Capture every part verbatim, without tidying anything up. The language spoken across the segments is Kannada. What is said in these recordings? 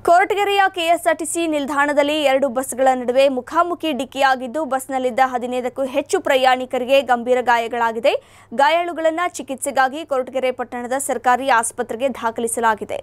ಕೊರಟಗೆರೆಯ ಕೆಎಸ್ಆರ್ಟಿಸಿ ನಿಲ್ದಾಣದಲ್ಲಿ ಎರಡು ಬಸ್ಗಳ ನಡುವೆ ಮುಖಾಮುಖಿ ಡಿಕ್ಕಿಯಾಗಿದ್ದು ಬಸ್ನಲ್ಲಿದ್ದ ಹದಿನೈದಕ್ಕೂ ಹೆಚ್ಚು ಪ್ರಯಾಣಿಕರಿಗೆ ಗಂಭೀರ ಗಾಯಗಳಾಗಿದೆ. ಗಾಯಾಳುಗಳನ್ನು ಚಿಕಿತ್ಸೆಗಾಗಿ ಕೊರಟಗೆರೆ ಪಟ್ಟಣದ ಸರ್ಕಾರಿ ಆಸ್ಪತ್ರೆಗೆ ದಾಖಲಿಸಲಾಗಿದೆ.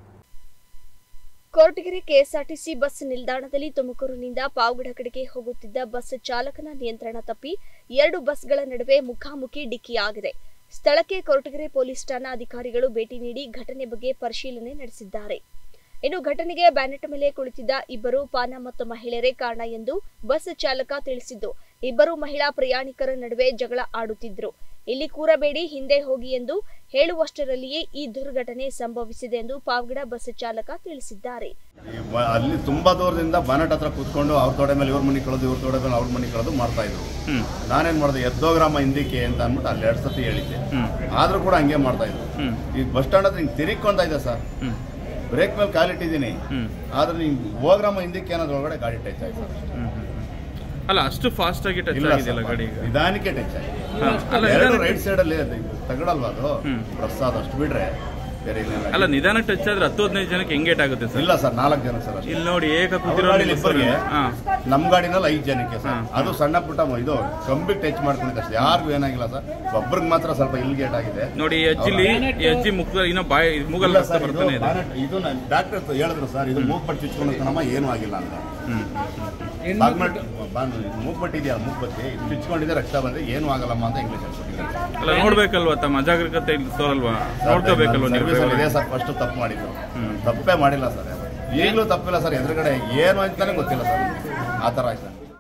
ಕೊರಟಗೆರೆ ಕೆಎಸ್ಆರ್ಟಿಸಿ ಬಸ್ ನಿಲ್ದಾಣದಲ್ಲಿ ತುಮಕೂರಿನಿಂದ ಪಾವಗಡ ಕಡೆಗೆ ಹೋಗುತ್ತಿದ್ದ ಬಸ್ ಚಾಲಕನ ನಿಯಂತ್ರಣ ತಪ್ಪಿ ಎರಡು ಬಸ್ಗಳ ನಡುವೆ ಮುಖಾಮುಖಿ ಡಿಕ್ಕಿಯಾಗಿದೆ. ಸ್ಥಳಕ್ಕೆ ಕೊರಟಗೆರೆ ಪೊಲೀಸ್ ಠಾಣಾ ಅಧಿಕಾರಿಗಳು ಭೇಟಿ ನೀಡಿ ಘಟನೆ ಬಗ್ಗೆ ಪರಿಶೀಲನೆ ನಡೆಸಿದ್ದಾರೆ. ಇನ್ನು ಘಟನೆಗೆ ಬ್ಯಾನೆಟ್ ಮೇಲೆ ಕುಳಿತಿದ್ದ ಇಬ್ಬರು ಪಾನ ಮತ್ತು ಮಹಿಳೆಯರೇ ಕಾರಣ ಎಂದು ಬಸ್ ಚಾಲಕ ತಿಳಿಸಿದ್ದು, ಇಬ್ಬರು ಮಹಿಳಾ ಪ್ರಯಾಣಿಕರ ನಡುವೆ ಜಗಳ ಆಡುತ್ತಿದ್ದರು. ಇಲ್ಲಿ ಕೂರಬೇಡಿ, ಹಿಂದೆ ಹೋಗಿ ಎಂದು ಹೇಳುವಷ್ಟರಲ್ಲಿಯೇ ಈ ದುರ್ಘಟನೆ ಸಂಭವಿಸಿದೆ ಎಂದು ಪಾವಗಡ ಬಸ್ ಚಾಲಕ ತಿಳಿಸಿದ್ದಾರೆ. ಅಲ್ಲಿ ತುಂಬಾ ದೂರದಿಂದ ಬಾನೆಟ್ ಹತ್ರ ಕೂತ್ಕೊಂಡು ಅವ್ರ ತೊಡೆ ಮೇಲೆ ಇವ್ರ ಮನೆ ಕಳೆದು ಇವ್ರ ತೊಡೆ ಮೇಲೆ ಅವ್ರ ಮನೆ ಕಳೆದು ಮಾಡ್ತಾ ಇದ್ರು. ನಾನೇನ್ ಮಾಡಿದೆ, ಎದ್ದೋಗ್ರಾಮ ಹಿಂದಿಕ್ಕೆ ಅಂತ ಅಂದ್ಬಿಟ್ಟು ಅಲ್ಲಿ ಎರಡು ಸತಿ ಹೇಳಿದ್ದೆ. ಆದ್ರೂ ಕೂಡ ಹಂಗೆ ಮಾಡ್ತಾ ಇದ್ರು. ಈ ಬಸ್ ಸ್ಟ್ಯಾಂಡ್ ಹತ್ರ ಹಿಂಗೆ ತಿರುಗ್ಕೊಂತ ಇದೆ ಸರ್. ಬ್ರೇಕ್ ಮೇಲೆ ಕಾಲಿಟ್ಟಿದ್ದೀನಿ, ಆದ್ರೆ ನೀವು ಹೋಗ್ರಾಮ ಹಿಂದಕ್ಕೆ ಏನಾದ್ರು ಒಳಗಡೆ ಗಾಡಿ ಟಚ್ ಆಯ್ತು ಸರ್. ಅಲ್ಲ, ಅಷ್ಟು ಫಾಸ್ಟ್ ಆಗಿ ಟಚ್ ಆಗಿದೆಯಲ್ಲ ಗಾಡಿ, ನಿಧಾನಕ್ಕೆ ಟಚ್ ಆಗಿದೆ. ರೈಟ್ ಸೈಡ್ ಅಲ್ಲಿ ತಗಡಲ್ವಾ ಅದು ಪ್ರಸಾದ್, ಅಷ್ಟು ಬಿಟ್ರೆ ಬೇರೆ ಅಲ್ಲ. ನಿಧಾನಕ್ಕೆ ಟಚ್ ಆದ್ರೆ ಹತ್ತು ಹದಿನೈದು ಜನಕ್ಕೆ ಹೆಂಗೇಟ್ ಆಗುತ್ತೆ ಸರ್? ಇಲ್ಲ ಸರ್, ನಾಲ್ಕು ಜನ ಸರ್. ಇಲ್ಲಿ ನೋಡಿ, ಏಕ ಕೂತಿರೋ ನಮ್ ಗಾಡಿನಲ್ಲಿ ಐದು ಜನಕ್ಕೆ ಸರ್. ಅದು ಸಣ್ಣ ಪುಟ್ಟ ಇದು ಕಂಬಿಗೆ ಟಚ್ ಮಾಡ್ಕೊಂಡಿದ್ದೆ ಅಷ್ಟೇ, ಯಾರಿಗೂ ಏನಾಗಿಲ್ಲ ಸರ್. ಒಬ್ಬರಿಗೆ ಮಾತ್ರ ಸ್ವಲ್ಪ ಇಲ್ಗೇಟ್ ಆಗಿದೆ ನೋಡಿ. ಅಜ್ಜಿಲಿ ಅಜ್ಜಿ ಮುಖ ಇನ್ನೂ ಬಾಯಿ ಮೂಗಲ್ಲ ಸರ್. ಇದು ಡಾಕ್ಟರ್ ಹೇಳಿದ್ರು ಸರ್, ಇದು ಮೂಗ್ ಪಟ್ಟಿ ಚುಚ್ಕೊಂಡಿರ್ತಾನಮ್ಮ, ಏನೂ ಆಗಿಲ್ಲ ಅಂತ. ಮೂಗ್ಬಟ್ಟಿ ಇದೆಯಾ, ಮೂಗ್ಬತ್ತಿ ಚುಚ್ಕೊಂಡಿದೆ, ರಕ್ತ ಬಂದ್ರೆ ಏನೂ ಆಗಲ್ಲಮ್ಮ ಅಂತ ಇಂಗ್ಲೀಷ್ ಹೇಳ್ಕೊಟ್ಟಿದ್ದಾರೆ. ಅಲ್ಲ, ನೋಡ್ಬೇಕಲ್ವಾ ತಮ್ಮ ಅಜಾಗ್ರತೆ ತೋರಲ್ವಾ? ನೋಡ್ಕೋಬೇಕಲ್ವಾ? ಇದೇ ಸರ್ ಫಸ್ಟ್ ತಪ್ಪು ಮಾಡಿದ್ದು, ತಪ್ಪೇ ಮಾಡಿಲ್ಲ ಸರ್. ಈಗಲೂ ತಪ್ಪಿಲ್ಲ ಸರ್. ಎದುರುಗಡೆ ಏನು ಅಂತಾನೆ ಗೊತ್ತಿಲ್ಲ ಸರ್, ಆ ಥರ ಆಯ್ತು.